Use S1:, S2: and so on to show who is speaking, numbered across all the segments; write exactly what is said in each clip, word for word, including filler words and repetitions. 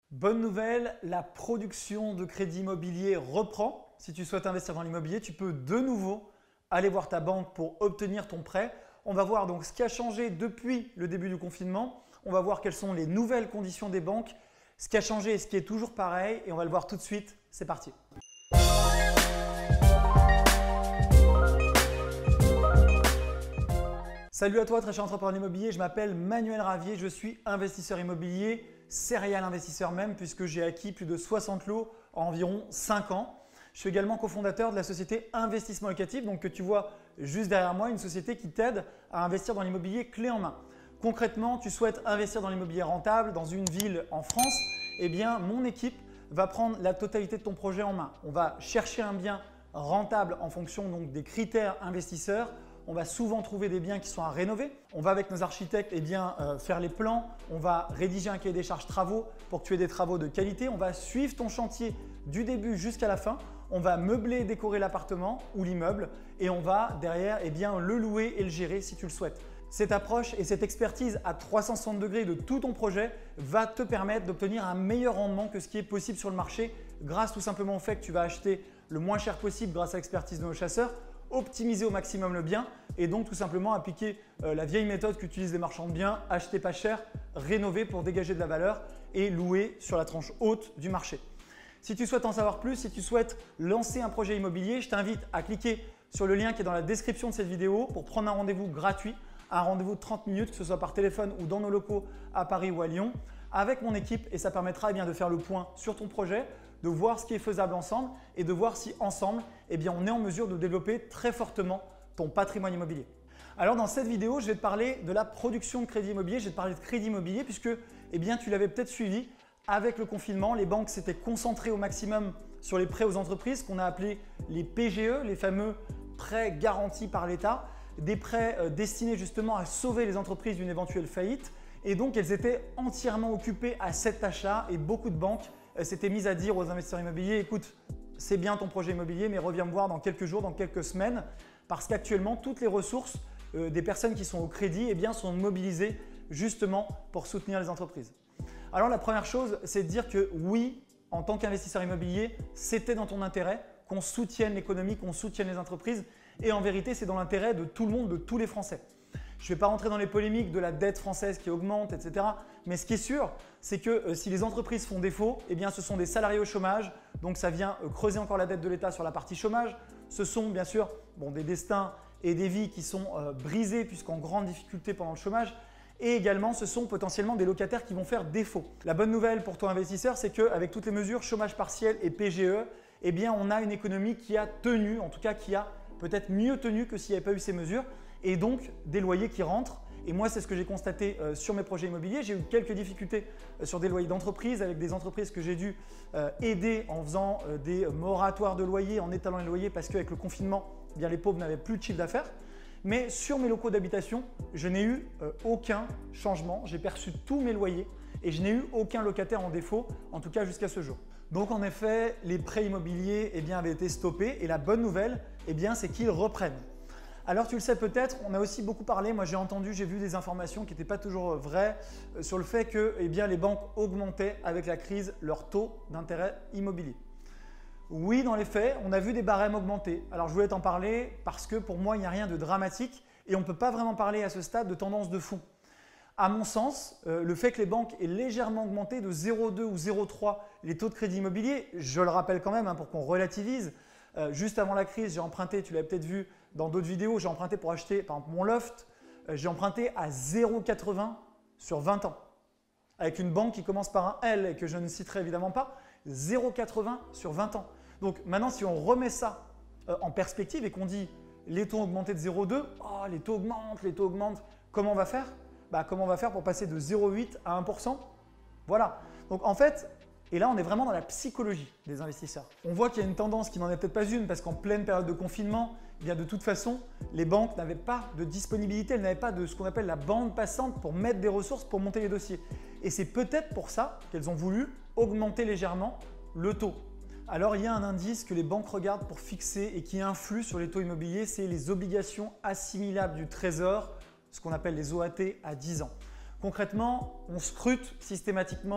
S1: Bonne nouvelle, la production de crédit immobilier reprend. Si tu souhaites investir dans l'immobilier, tu peux de nouveau aller voir ta banque pour obtenir ton prêt. On va voir donc ce qui a changé depuis le début du confinement. On va voir quelles sont les nouvelles conditions des banques, ce qui a changé et ce qui est toujours pareil. Et on va le voir tout de suite. C'est parti. Salut à toi, très cher entrepreneur immobilier. Je m'appelle Manuel Ravier. Je suis investisseur immobilier, serial investisseur même, puisque j'ai acquis plus de soixante lots en environ cinq ans. Je suis également cofondateur de la société Investissement Locatif, donc que tu vois juste derrière moi, une société qui t'aide à investir dans l'immobilier clé en main. Concrètement, tu souhaites investir dans l'immobilier rentable dans une ville en France, eh bien mon équipe va prendre la totalité de ton projet en main. On va chercher un bien rentable en fonction donc des critères investisseurs. On va souvent trouver des biens qui sont à rénover. On va avec nos architectes eh bien, euh, faire les plans. On va rédiger un cahier des charges travaux pour que tu aies des travaux de qualité. On va suivre ton chantier du début jusqu'à la fin. On va meubler et décorer l'appartement ou l'immeuble et on va derrière eh bien, le louer et le gérer si tu le souhaites. Cette approche et cette expertise à trois cent soixante degrés de tout ton projet va te permettre d'obtenir un meilleur rendement que ce qui est possible sur le marché grâce tout simplement au fait que tu vas acheter le moins cher possible grâce à l'expertise de nos chasseurs, optimiser au maximum le bien et donc tout simplement appliquer euh, la vieille méthode qu'utilisent les marchands de biens, acheter pas cher, rénover pour dégager de la valeur et louer sur la tranche haute du marché. Si tu souhaites en savoir plus, si tu souhaites lancer un projet immobilier, je t'invite à cliquer sur le lien qui est dans la description de cette vidéo pour prendre un rendez-vous gratuit, un rendez-vous de trente minutes, que ce soit par téléphone ou dans nos locaux à Paris ou à Lyon, avec mon équipe et ça permettra eh bien, de faire le point sur ton projet, de voir ce qui est faisable ensemble et de voir si ensemble, eh bien, on est en mesure de développer très fortement ton patrimoine immobilier. Alors dans cette vidéo, je vais te parler de la production de crédit immobilier, je vais te parler de crédit immobilier puisque eh bien, tu l'avais peut-être suivi, avec le confinement, les banques s'étaient concentrées au maximum sur les prêts aux entreprises qu'on a appelés les P G E, les fameux prêts garantis par l'État, des prêts euh, destinés justement à sauver les entreprises d'une éventuelle faillite et donc elles étaient entièrement occupées à cette tâche-là et beaucoup de banques s'étaient mises à dire aux investisseurs immobiliers « écoute, c'est bien ton projet immobilier mais reviens me voir dans quelques jours, dans quelques semaines » parce qu'actuellement toutes les ressources euh, des personnes qui sont au crédit eh bien, sont mobilisées justement pour soutenir les entreprises. Alors la première chose, c'est de dire que oui, en tant qu'investisseur immobilier, c'était dans ton intérêt qu'on soutienne l'économie, qu'on soutienne les entreprises et en vérité, c'est dans l'intérêt de tout le monde, de tous les Français. Je ne vais pas rentrer dans les polémiques de la dette française qui augmente, et cetera. Mais ce qui est sûr, c'est que euh, si les entreprises font défaut, eh bien, ce sont des salariés au chômage. Donc, ça vient euh, creuser encore la dette de l'État sur la partie chômage. Ce sont bien sûr bon, des destins et des vies qui sont euh, brisés puisqu'en grande difficulté pendant le chômage. Et également, ce sont potentiellement des locataires qui vont faire défaut. La bonne nouvelle pour toi investisseur, c'est qu'avec toutes les mesures chômage partiel et P G E, eh bien, on a une économie qui a tenu, en tout cas qui a peut-être mieux tenu que s'il n'y avait pas eu ces mesures et donc des loyers qui rentrent. Et moi, c'est ce que j'ai constaté euh, sur mes projets immobiliers. J'ai eu quelques difficultés euh, sur des loyers d'entreprise avec des entreprises que j'ai dû euh, aider en faisant euh, des moratoires de loyers, en étalant les loyers parce qu'avec le confinement, eh bien, les pauvres n'avaient plus de chiffre d'affaires. Mais sur mes locaux d'habitation, je n'ai eu euh, aucun changement. J'ai perçu tous mes loyers et je n'ai eu aucun locataire en défaut, en tout cas jusqu'à ce jour. Donc en effet, les prêts immobiliers eh bien, avaient été stoppés et la bonne nouvelle, eh bien, c'est qu'ils reprennent. Alors tu le sais peut-être, on a aussi beaucoup parlé, moi j'ai entendu, j'ai vu des informations qui n'étaient pas toujours vraies euh, sur le fait que eh bien, les banques augmentaient avec la crise leur taux d'intérêt immobilier. Oui, dans les faits, on a vu des barèmes augmenter. Alors je voulais t'en parler parce que pour moi, il n'y a rien de dramatique et on ne peut pas vraiment parler à ce stade de tendance de fond. À mon sens, euh, le fait que les banques aient légèrement augmenté de zéro virgule deux ou zéro virgule trois les taux de crédit immobilier, je le rappelle quand même hein, pour qu'on relativise, euh, juste avant la crise, j'ai emprunté, tu l'as peut-être vu dans d'autres vidéos, j'ai emprunté pour acheter par exemple mon loft, euh, j'ai emprunté à zéro virgule quatre-vingts sur vingt ans, avec une banque qui commence par un L et que je ne citerai évidemment pas, zéro virgule quatre-vingts sur vingt ans. Donc maintenant, si on remet ça euh, en perspective et qu'on dit les taux ont augmenté de zéro virgule deux, oh, les taux augmentent, les taux augmentent, comment on va faire? Bah, comment on va faire pour passer de zéro virgule huit à un pour cent? Voilà. Donc en fait, et là on est vraiment dans la psychologie des investisseurs. On voit qu'il y a une tendance qui n'en est peut-être pas une parce qu'en pleine période de confinement, eh bien de toute façon, les banques n'avaient pas de disponibilité, elles n'avaient pas de ce qu'on appelle la bande passante pour mettre des ressources pour monter les dossiers. Et c'est peut-être pour ça qu'elles ont voulu augmenter légèrement le taux. Alors il y a un indice que les banques regardent pour fixer et qui influe sur les taux immobiliers, c'est les obligations assimilables du Trésor, ce qu'on appelle les O A T à dix ans. Concrètement, on scrute systématiquement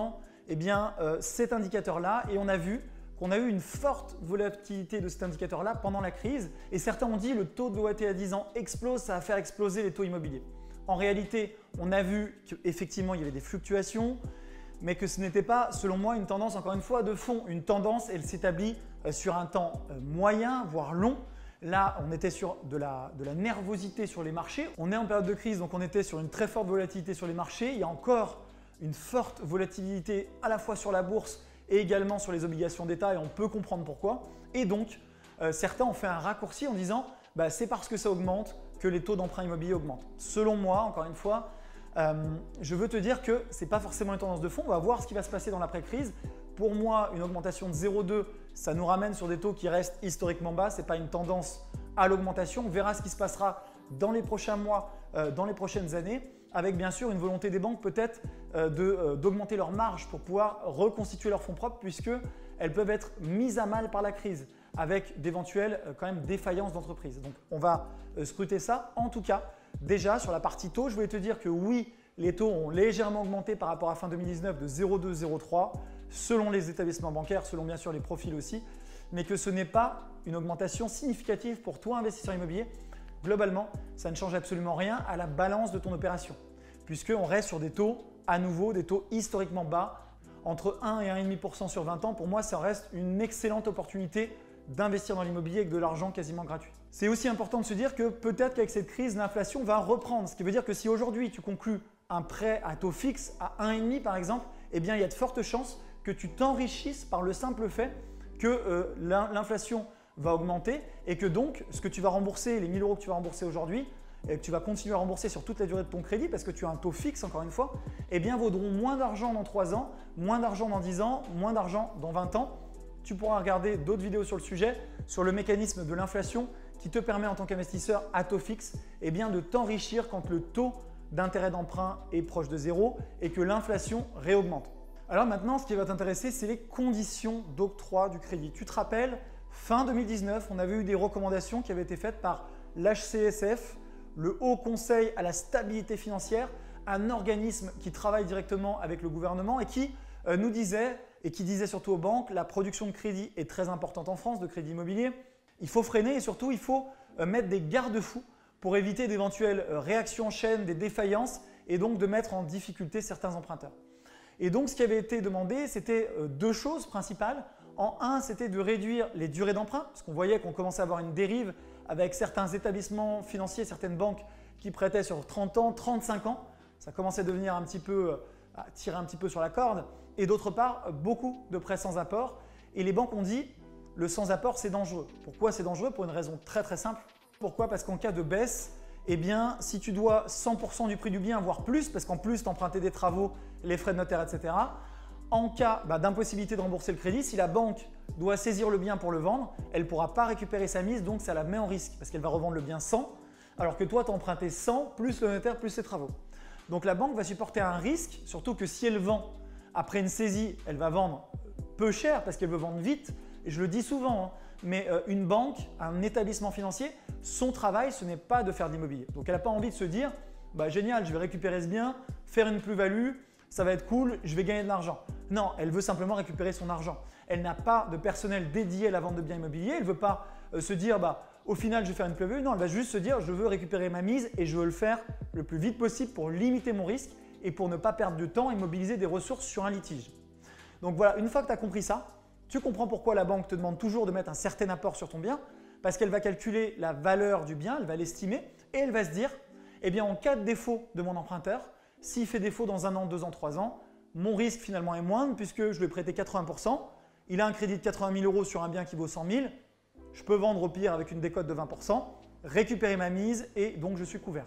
S1: eh bien, euh, cet indicateur-là et on a vu qu'on a eu une forte volatilité de cet indicateur-là pendant la crise et certains ont dit le taux de l'O A T à dix ans explose, ça va faire exploser les taux immobiliers. En réalité, on a vu qu'effectivement il y avait des fluctuations, mais que ce n'était pas, selon moi, une tendance, encore une fois, de fond. Une tendance, elle s'établit sur un temps moyen, voire long. Là, on était sur de la, de la nervosité sur les marchés. On est en période de crise, donc on était sur une très forte volatilité sur les marchés. Il y a encore une forte volatilité à la fois sur la bourse et également sur les obligations d'État et on peut comprendre pourquoi. Et donc, euh, certains ont fait un raccourci en disant bah, c'est parce que ça augmente que les taux d'emprunt immobilier augmentent. Selon moi, encore une fois, euh, je veux te dire que ce n'est pas forcément une tendance de fond. On va voir ce qui va se passer dans l'après-crise. Pour moi, une augmentation de zéro virgule deux, ça nous ramène sur des taux qui restent historiquement bas. Ce n'est pas une tendance à l'augmentation. On verra ce qui se passera dans les prochains mois, euh, dans les prochaines années, avec bien sûr une volonté des banques peut-être euh, euh, d'augmenter leurs marges pour pouvoir reconstituer leurs fonds propres puisqu'elles peuvent être mises à mal par la crise avec d'éventuelles euh, quand même défaillances d'entreprises. Donc on va euh, scruter ça. En tout cas, déjà sur la partie taux, je voulais te dire que oui, les taux ont légèrement augmenté par rapport à fin deux mille dix-neuf de zéro virgule deux, zéro virgule trois selon les établissements bancaires, selon bien sûr les profils aussi, mais que ce n'est pas une augmentation significative pour toi investisseur immobilier. Globalement, ça ne change absolument rien à la balance de ton opération puisqu'on reste sur des taux à nouveau, des taux historiquement bas, entre un et un virgule cinq pour cent sur vingt ans. Pour moi, ça reste une excellente opportunité d'investir dans l'immobilier avec de l'argent quasiment gratuit. C'est aussi important de se dire que peut-être qu'avec cette crise, l'inflation va reprendre. Ce qui veut dire que si aujourd'hui tu conclus un prêt à taux fixe à un virgule cinq pour cent par exemple, eh bien il y a de fortes chances que tu t'enrichisses par le simple fait que euh, l'inflation va augmenter et que donc ce que tu vas rembourser, les mille euros que tu vas rembourser aujourd'hui, et que tu vas continuer à rembourser sur toute la durée de ton crédit parce que tu as un taux fixe encore une fois, eh bien vaudront moins d'argent dans trois ans, moins d'argent dans dix ans, moins d'argent dans vingt ans. Tu pourras regarder d'autres vidéos sur le sujet, sur le mécanisme de l'inflation qui te permet en tant qu'investisseur à taux fixe eh bien, de t'enrichir quand le taux d'intérêt d'emprunt est proche de zéro et que l'inflation réaugmente. Alors maintenant, ce qui va t'intéresser, c'est les conditions d'octroi du crédit. Tu te rappelles, fin deux mille dix-neuf, on avait eu des recommandations qui avaient été faites par l'H C S F, le Haut Conseil à la stabilité financière, un organisme qui travaille directement avec le gouvernement et qui euh, nous disait, et qui disait surtout aux banques, la production de crédit est très importante en France, de crédit immobilier. Il faut freiner et surtout, il faut euh, mettre des garde-fous pour éviter d'éventuelles euh, réactions en chaîne, des défaillances et donc de mettre en difficulté certains emprunteurs. Et donc, ce qui avait été demandé, c'était euh, deux choses principales. En un, c'était de réduire les durées d'emprunt, parce qu'on voyait qu'on commençait à avoir une dérive avec certains établissements financiers, certaines banques qui prêtaient sur trente ans, trente-cinq ans. Ça commençait à devenir un petit peu, à tirer un petit peu sur la corde. Et d'autre part, beaucoup de prêts sans apport. Et les banques ont dit, le sans apport, c'est dangereux. Pourquoi c'est dangereux? Pour une raison très très simple. Pourquoi? Parce qu'en cas de baisse, eh bien, si tu dois cent pour cent du prix du bien, voire plus, parce qu'en plus, tu empruntais des travaux, les frais de notaire, et cetera. En cas bah, d'impossibilité de rembourser le crédit, si la banque doit saisir le bien pour le vendre, elle ne pourra pas récupérer sa mise, donc ça la met en risque parce qu'elle va revendre le bien cent, alors que toi, tu as emprunté cent plus le notaire plus ses travaux. Donc la banque va supporter un risque, surtout que si elle vend après une saisie, elle va vendre peu cher parce qu'elle veut vendre vite. Et je le dis souvent, hein, mais euh, une banque, un établissement financier, son travail, ce n'est pas de faire de l'immobilier. Donc elle n'a pas envie de se dire bah, « génial, je vais récupérer ce bien, faire une plus-value, ça va être cool, je vais gagner de l'argent ». Non, elle veut simplement récupérer son argent. Elle n'a pas de personnel dédié à la vente de biens immobiliers. Elle ne veut pas euh, se dire bah, « au final, je vais faire une plus-value ». Non, elle va juste se dire « je veux récupérer ma mise et je veux le faire le plus vite possible pour limiter mon risque et pour ne pas perdre de temps et mobiliser des ressources sur un litige ». Donc voilà, une fois que tu as compris ça, tu comprends pourquoi la banque te demande toujours de mettre un certain apport sur ton bien parce qu'elle va calculer la valeur du bien, elle va l'estimer et elle va se dire eh bien en cas de défaut de mon emprunteur, s'il fait défaut dans un an, deux ans, trois ans, mon risque finalement est moindre puisque je lui ai prêté quatre-vingts pour cent, il a un crédit de quatre-vingt mille euros sur un bien qui vaut cent mille, je peux vendre au pire avec une décote de vingt pour cent, récupérer ma mise et donc je suis couvert.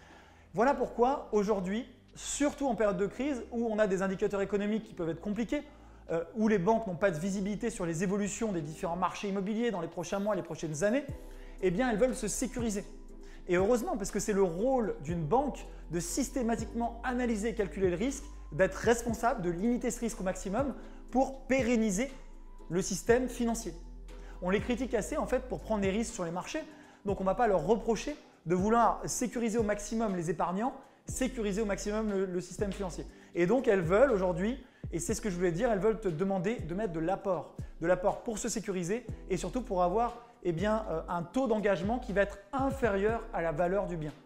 S1: Voilà pourquoi aujourd'hui, surtout en période de crise où on a des indicateurs économiques qui peuvent être compliqués, euh, où les banques n'ont pas de visibilité sur les évolutions des différents marchés immobiliers dans les prochains mois, les prochaines années, eh bien elles veulent se sécuriser. Et heureusement, parce que c'est le rôle d'une banque de systématiquement analyser et calculer le risque, d'être responsable, de limiter ce risque au maximum pour pérenniser le système financier. On les critique assez en fait pour prendre des risques sur les marchés, donc on ne va pas leur reprocher de vouloir sécuriser au maximum les épargnants, sécuriser au maximum le, le système financier. Et donc elles veulent aujourd'hui Et c'est ce que je voulais dire, elles veulent te demander de mettre de l'apport. De l'apport pour se sécuriser et surtout pour avoir eh bien, euh, un taux d'engagement qui va être inférieur à la valeur du bien.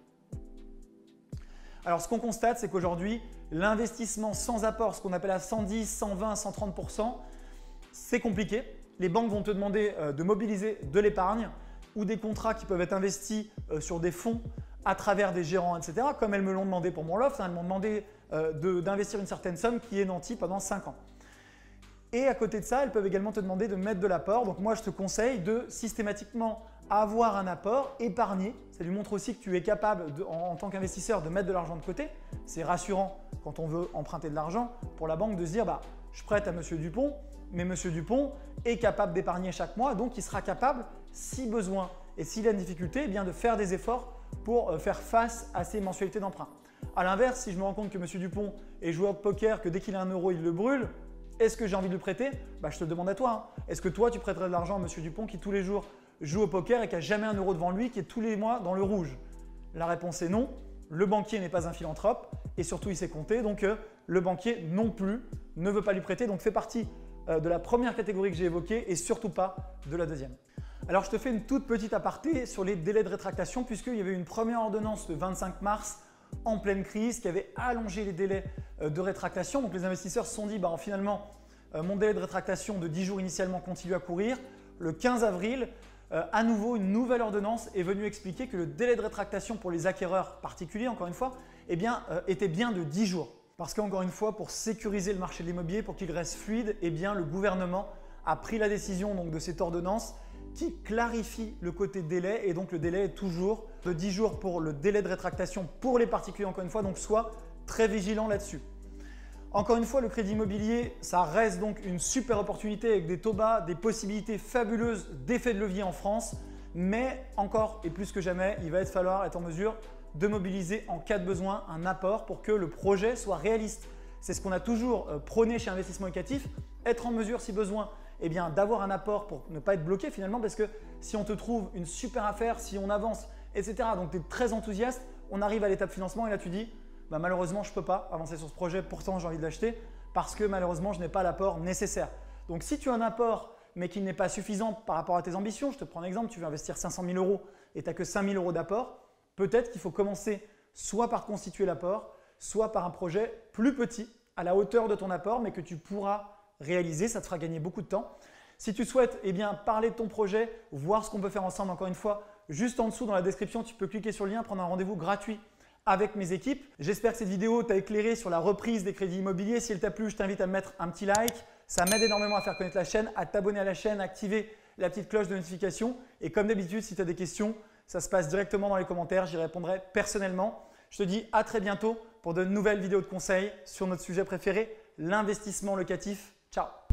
S1: Alors ce qu'on constate, c'est qu'aujourd'hui, l'investissement sans apport, ce qu'on appelle à cent dix, cent vingt, cent trente pour cent, c'est compliqué. Les banques vont te demander euh, de mobiliser de l'épargne ou des contrats qui peuvent être investis euh, sur des fonds à travers des gérants, et cetera. Comme elles me l'ont demandé pour mon loft, hein, elles m'ont demandé euh, d'investir une certaine somme qui est nantie pendant cinq ans. Et à côté de ça, elles peuvent également te demander de mettre de l'apport. Donc moi, je te conseille de systématiquement avoir un apport, épargner. Ça lui montre aussi que tu es capable, de, en, en tant qu'investisseur, de mettre de l'argent de côté. C'est rassurant quand on veut emprunter de l'argent pour la banque de se dire bah, « je prête à Monsieur Dupont, mais Monsieur Dupont est capable d'épargner chaque mois, donc il sera capable, si besoin et s'il a une difficulté, eh bien, de faire des efforts pour euh, faire face à ses mensualités d'emprunt. » A l'inverse, si je me rends compte que Monsieur Dupont est joueur de poker, que dès qu'il a un euro, il le brûle, est-ce que j'ai envie de le prêter? Bah, je te demande à toi. Hein. Est-ce que toi, tu prêterais de l'argent à Monsieur Dupont qui tous les jours joue au poker et qui n'a jamais un euro devant lui, qui est tous les mois dans le rouge? La réponse est non. Le banquier n'est pas un philanthrope et surtout il sait compter. Donc euh, le banquier non plus ne veut pas lui prêter. Donc fait partie euh, de la première catégorie que j'ai évoquée et surtout pas de la deuxième. Alors je te fais une toute petite aparté sur les délais de rétractation puisqu'il y avait une première ordonnance le vingt-cinq mars en pleine crise qui avait allongé les délais de rétractation. Donc les investisseurs se sont dit bah, finalement euh, mon délai de rétractation de dix jours initialement continue à courir. Le quinze avril, euh, à nouveau une nouvelle ordonnance est venue expliquer que le délai de rétractation pour les acquéreurs particuliers, encore une fois, eh bien, euh, était bien de dix jours. Parce qu'encore une fois, pour sécuriser le marché de l'immobilier, pour qu'il reste fluide, eh bien, le gouvernement a pris la décision donc, de cette ordonnance qui clarifie le côté délai et donc le délai est toujours de dix jours pour le délai de rétractation pour les particuliers encore une fois, donc sois très vigilant là-dessus. Encore une fois, le crédit immobilier, ça reste donc une super opportunité avec des taux bas, des possibilités fabuleuses d'effet de levier en France, mais encore et plus que jamais, il va être falloir être en mesure de mobiliser en cas de besoin un apport pour que le projet soit réaliste. C'est ce qu'on a toujours prôné chez Investissement Locatif, être en mesure si besoin eh bien, d'avoir un apport pour ne pas être bloqué finalement parce que si on te trouve une super affaire, si on avance, et cetera. Donc tu es très enthousiaste, on arrive à l'étape financement et là tu dis bah, malheureusement je ne peux pas avancer sur ce projet, pourtant j'ai envie de l'acheter parce que malheureusement je n'ai pas l'apport nécessaire. Donc si tu as un apport mais qui n'est pas suffisant par rapport à tes ambitions, je te prends un exemple, tu veux investir cinq cent mille euros et tu n'as que cinq mille euros d'apport, peut-être qu'il faut commencer soit par constituer l'apport, soit par un projet plus petit à la hauteur de ton apport mais que tu pourras réaliser, ça te fera gagner beaucoup de temps. Si tu souhaites eh bien, parler de ton projet, voir ce qu'on peut faire ensemble, encore une fois, juste en dessous dans la description, tu peux cliquer sur le lien, prendre un rendez-vous gratuit avec mes équipes. J'espère que cette vidéo t'a éclairé sur la reprise des crédits immobiliers. Si elle t'a plu, je t'invite à me mettre un petit like. Ça m'aide énormément à faire connaître la chaîne, à t'abonner à la chaîne, à activer la petite cloche de notification. Et comme d'habitude, si tu as des questions, ça se passe directement dans les commentaires. J'y répondrai personnellement. Je te dis à très bientôt pour de nouvelles vidéos de conseils sur notre sujet préféré, l'investissement locatif. Ciao!